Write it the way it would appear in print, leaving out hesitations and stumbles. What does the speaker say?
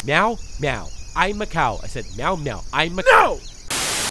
Meow, meow. I'm a cow. I said meow, meow. I'm a No!